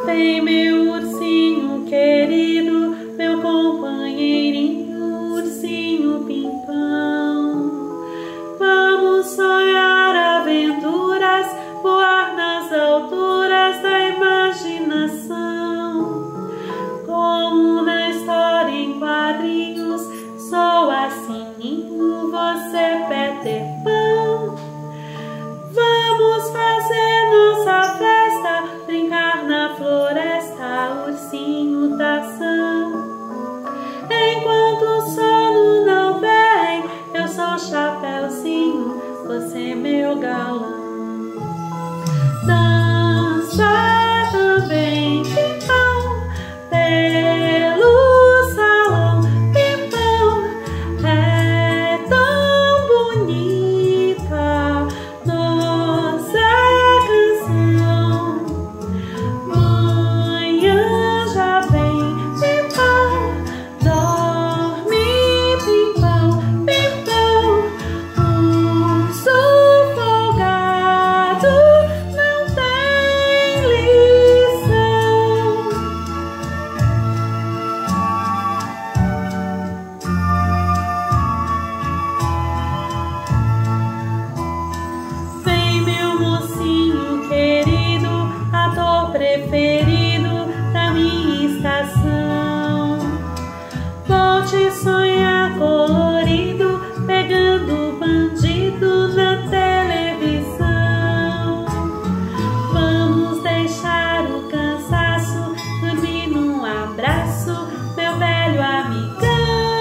Vem, meu ursinho querido, meu companheirinho, ursinho Pimpão. Vamos sonhar aventuras, voar nas alturas da imaginação. Como na história em quadrinhos, sou a Sininho, você Peter Pan. Vamos fazer nossa festa, brincar na floresta, ursinho Tarzan. Enquanto o sono não vem, eu sou Chapeuzinho, você meu galã. Dança também, Pimpão, pelo salão. Pimpão, é tão bonita nossa canção. Manhã já vem, Pimpão, dorme, Pimpão, Pimpão. Urso folgado não tem lição. Vem, meu mocinho querido, ator preferido da minha estação. Volte sonhar colorido, pegando bandido na televisão. Vamos deixar o cansaço, dormir num abraço, meu velho amigão.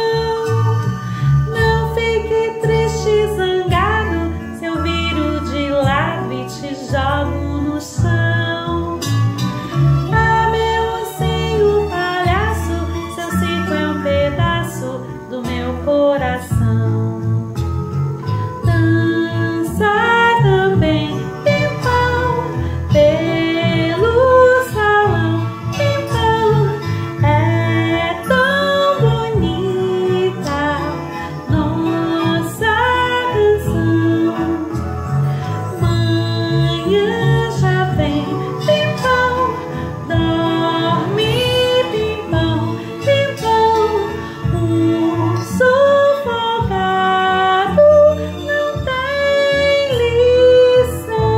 Não fique triste, zangado, se eu viro de lado e te jogo no chão. Ah, meu ursinho palhaço, seu circo é um pedaço do meu coração. Dança também, Pimpão, pelo salão. Pimpão, é tão bonita nossa canção. Manhã já vem, Pimpão, dorme, Pimpão, Pimpão. Urso folgado não tem lição.